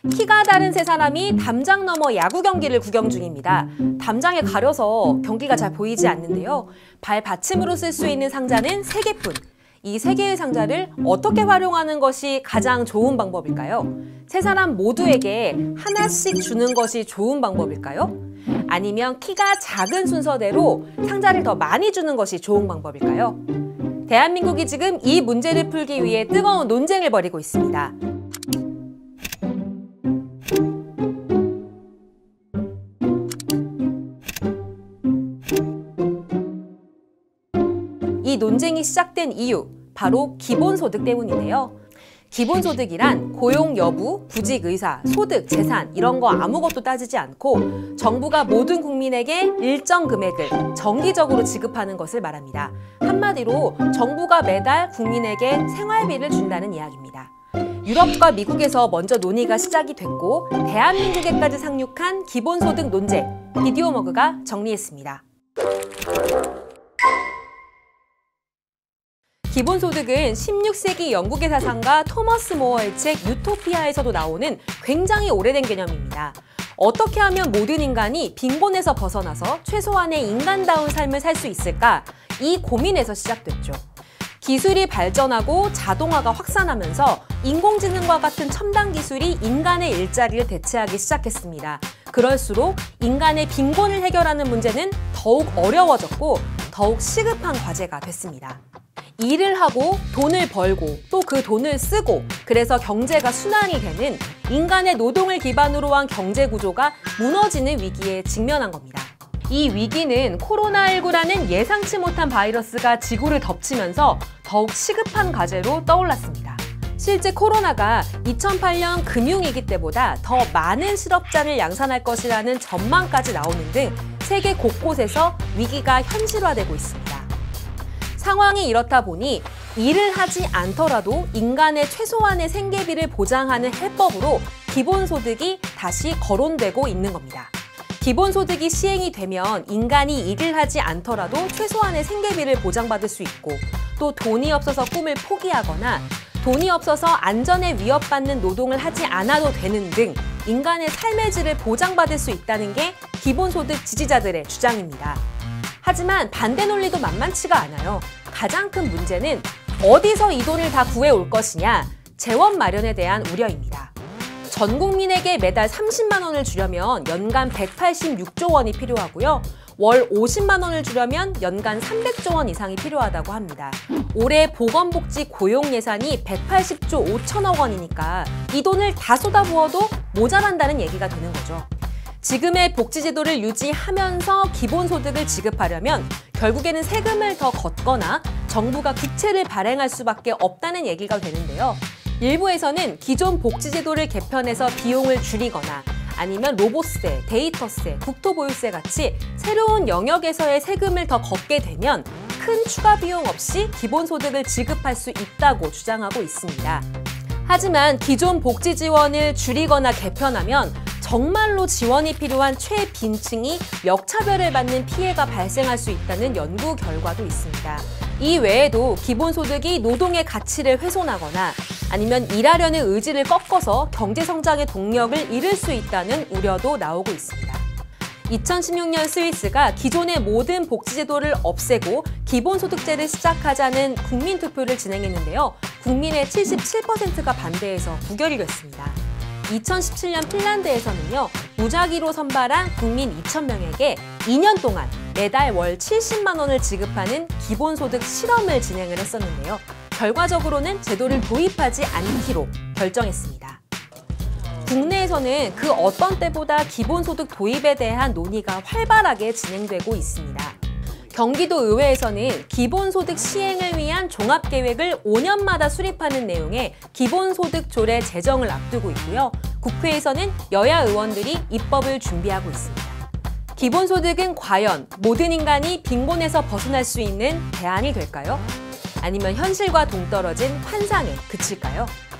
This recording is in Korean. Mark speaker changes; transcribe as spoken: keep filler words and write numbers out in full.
Speaker 1: 키가 다른 세 사람이 담장 너머 야구 경기를 구경 중입니다. 담장에 가려서 경기가 잘 보이지 않는데요. 발 받침으로 쓸 수 있는 상자는 세 개뿐. 이 세 개의 상자를 어떻게 활용하는 것이 가장 좋은 방법일까요? 세 사람 모두에게 하나씩 주는 것이 좋은 방법일까요? 아니면 키가 작은 순서대로 상자를 더 많이 주는 것이 좋은 방법일까요? 대한민국이 지금 이 문제를 풀기 위해 뜨거운 논쟁을 벌이고 있습니다. 이 논쟁이 시작된 이유, 바로 기본소득 때문인데요. 기본소득이란 고용 여부, 구직 의사, 소득, 재산 이런 거 아무것도 따지지 않고 정부가 모든 국민에게 일정 금액을 정기적으로 지급하는 것을 말합니다. 한마디로 정부가 매달 국민에게 생활비를 준다는 이야기입니다. 유럽과 미국에서 먼저 논의가 시작이 됐고 대한민국에까지 상륙한 기본소득 논쟁, 비디오머그가 정리했습니다. 기본소득은 십육 세기 영국의 사상가 토머스 모어의 책 유토피아에서도 나오는 굉장히 오래된 개념입니다. 어떻게 하면 모든 인간이 빈곤에서 벗어나서 최소한의 인간다운 삶을 살 수 있을까? 이 고민에서 시작됐죠. 기술이 발전하고 자동화가 확산하면서 인공지능과 같은 첨단 기술이 인간의 일자리를 대체하기 시작했습니다. 그럴수록 인간의 빈곤을 해결하는 문제는 더욱 어려워졌고 더욱 시급한 과제가 됐습니다. 일을 하고 돈을 벌고 또 그 돈을 쓰고 그래서 경제가 순환이 되는 인간의 노동을 기반으로 한 경제 구조가 무너지는 위기에 직면한 겁니다. 이 위기는 코로나십구라는 예상치 못한 바이러스가 지구를 덮치면서 더욱 시급한 과제로 떠올랐습니다. 실제 코로나가 이천팔 년 금융위기 때보다 더 많은 실업자를 양산할 것이라는 전망까지 나오는 등 세계 곳곳에서 위기가 현실화되고 있습니다. 상황이 이렇다 보니 일을 하지 않더라도 인간의 최소한의 생계비를 보장하는 해법으로 기본소득이 다시 거론되고 있는 겁니다. 기본소득이 시행이 되면 인간이 일을 하지 않더라도 최소한의 생계비를 보장받을 수 있고 또 돈이 없어서 꿈을 포기하거나 돈이 없어서 안전에 위협받는 노동을 하지 않아도 되는 등 인간의 삶의 질을 보장받을 수 있다는 게 기본소득 지지자들의 주장입니다. 하지만 반대 논리도 만만치가 않아요. 가장 큰 문제는 어디서 이 돈을 다 구해올 것이냐, 재원 마련에 대한 우려입니다. 전 국민에게 매달 삼십만 원을 주려면 연간 백팔십육조 원이 필요하고요. 월 오십만 원을 주려면 연간 삼백조 원 이상이 필요하다고 합니다. 올해 보건복지 고용 예산이 백팔십조 오천억 원이니까 이 돈을 다 쏟아부어도 모자란다는 얘기가 되는 거죠. 지금의 복지제도를 유지하면서 기본소득을 지급하려면 결국에는 세금을 더 걷거나 정부가 국채를 발행할 수밖에 없다는 얘기가 되는데요. 일부에서는 기존 복지제도를 개편해서 비용을 줄이거나 아니면 로봇세, 데이터세, 국토보유세 같이 새로운 영역에서의 세금을 더 걷게 되면 큰 추가 비용 없이 기본소득을 지급할 수 있다고 주장하고 있습니다. 하지만 기존 복지 지원을 줄이거나 개편하면 정말로 지원이 필요한 최빈층이 역차별을 받는 피해가 발생할 수 있다는 연구 결과도 있습니다. 이 외에도 기본소득이 노동의 가치를 훼손하거나 아니면 일하려는 의지를 꺾어서 경제성장의 동력을 잃을 수 있다는 우려도 나오고 있습니다. 이천십육 년 스위스가 기존의 모든 복지제도를 없애고 기본소득제를 시작하자는 국민투표를 진행했는데요. 국민의 칠십칠 퍼센트가 반대해서 부결이 됐습니다. 이천십칠 년 핀란드에서는요, 무작위로 선발한 국민 이천 명에게 이 년 동안 매달 월 칠십만 원을 지급하는 기본소득 실험을 진행을 했었는데요. 결과적으로는 제도를 도입하지 않기로 결정했습니다. 국내에서는 그 어떤 때보다 기본소득 도입에 대한 논의가 활발하게 진행되고 있습니다. 경기도 의회에서는 기본소득 시행을 위한 종합계획을 오 년마다 수립하는 내용의 기본소득 조례 제정을 앞두고 있고요. 국회에서는 여야 의원들이 입법을 준비하고 있습니다. 기본소득은 과연 모든 인간이 빈곤에서 벗어날 수 있는 대안이 될까요? 아니면 현실과 동떨어진 환상에 그칠까요?